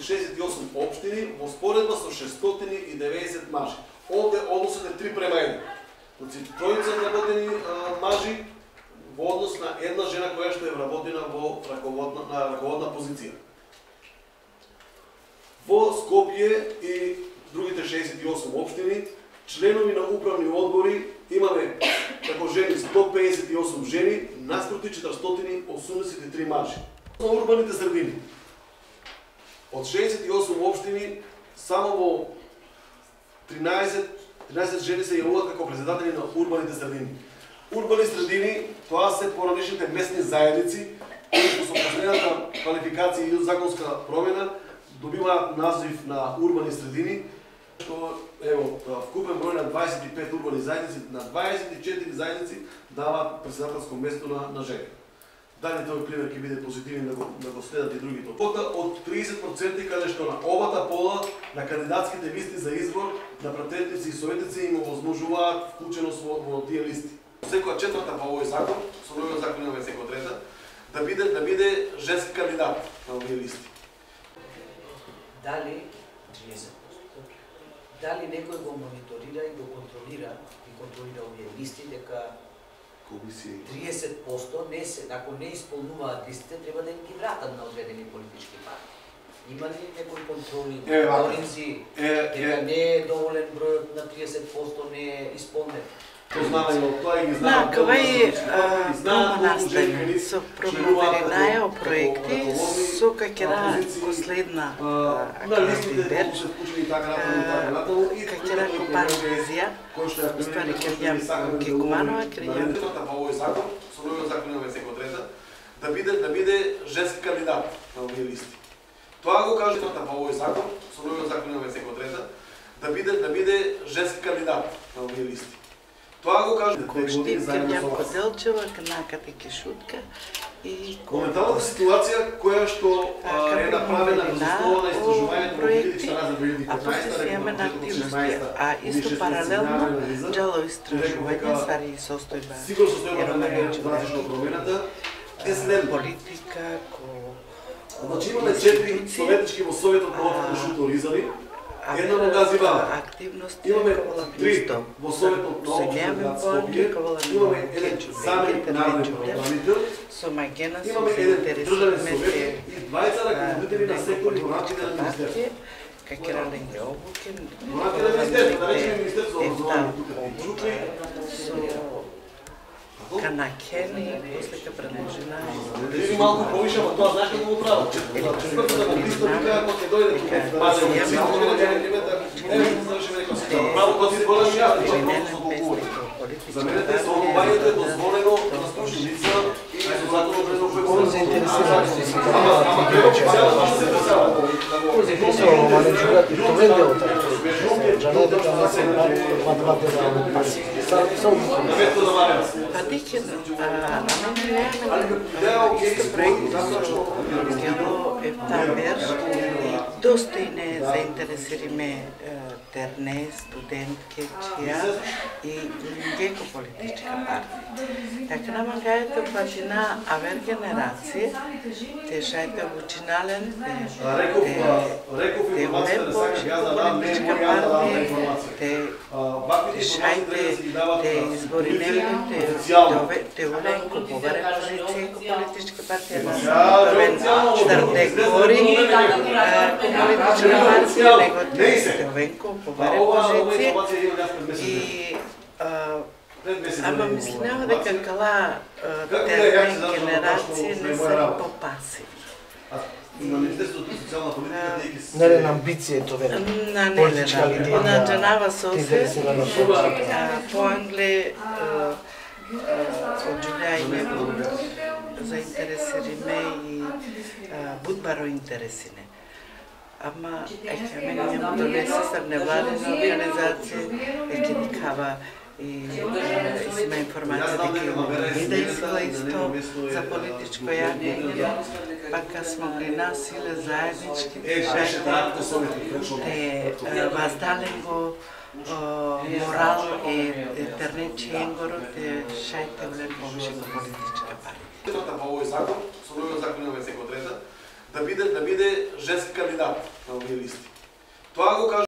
68 општини во споредба со 690 мажи. Овде односот е 3:1. Значи, тројца вработени мажи во однос на една жена која што е вработена во раководна позиција. Во Скопје и другите 68 општини, членови на управни одбори имаме како жени 158 жени, наспроти 483 мажи. На урбаните средини, од 68 општини, само во 13 жени се јавуваат како председатели на урбаните средини. Урбани средини, тоа се поранешните местни заедници, кои што со последната квалификација и законска промена добиваат назив на урбани средини, што ево вкупен број на 25 урбани заедници, на 24 заедници даваат председателско место на жени. Дали тој пример ќе биде позитивен да го следат и другите. Од 30% каде што на обата пола на кандидатските листи за избор на пратеници и советници им овозможуваат вклученост во тие листи. Секоја четврта во овој закон, со новиот закон имаме секоја трета, да биде женски кандидат на овие листи. Дали 30%? Дали некој го мониторира и го контролира овие листи дека 30% ако не исполнуваат листите, треба да им ги вратат на одредени политички партии. Има ли некој контроли, мониторинзи, дека не е доволен бројот на 30% не е исполнет? Дома настани со проверенајо проекти со какера последна активитет, какера компанија, ствари Кирјан Кекуманова, Кирјан. Во овој закон, со новиот закон имаме секоја трета, да биде женски кандидат на овие листи. Тоа го кажа во овој закон, со новиот закон имаме секоја трета, да биде женски кандидат на овие листи. Тоа го кажа Кошти, Кирјан Коделчева, Канаката Кишутка и моменталната ситуација која што е направена во основа на истражувањето во 2014-2015, а после се имаме на активности, а исто паралелно джало истражување, ствари и состојба. Сигурно состојбата на вътрешно промената е следна. Политика, Значи имаме 4 советнички во Советот на отпушното Ризали, една во Газивала. Имаме 3 во Советот на отпушното Скопје, имаме еден заменик народен правобранител, имаме еден државен совет и двајца раководители на сектори во рамките на Министерството. какера ленге обукен, Во рамките на Министерството, да речеме Министерството за образование тука Канакени, после ка пренежена. Или малку повише, ама тоа знаеш како го прават. Четврто да го листа тука, ако ќе дојде тука, пазе го право тоа си голем јавно, тоа просто со толкова. За мене со одобањето е дозволено на стручни лица и со закон определено кој се заинтересирани. Ама треба официјално да се заинтересирани. Кој се заинтересирани, ама не чугат и тоа е дело така. Джанете да се математика Па дике, исто проект со Ефтабер и доста и не заинтересириме терне, студентке, чија и геко политичка партија. Така на мангајата патина авер генерација, те шајте обучинален, те лепо политичка партија, те шајте те избори немни, те уленко поваре позиција ко политичка партија на старте гори политичка партија, него те уленко поваре позиција и ама мислиме дека кала терен генерација не се попасиви. На Министерството за социјална политика не на амбиција тоа е. На Джанава Сосе, по Англе, од Джулија и него заинтересириме и будбаро интересине. Ама ќе мене нема да не се срневладена организација, ќе никава и сме информација дека има видео исто за политичко јавње, пака смо при нас иле заеднички те воздален го морал и тернечи енгоро те шајте вле повише го политичка партија. Во овој закон, со новиот закон имаме секоја трета, да биде женски кандидат на овие листи. Тоа го кажа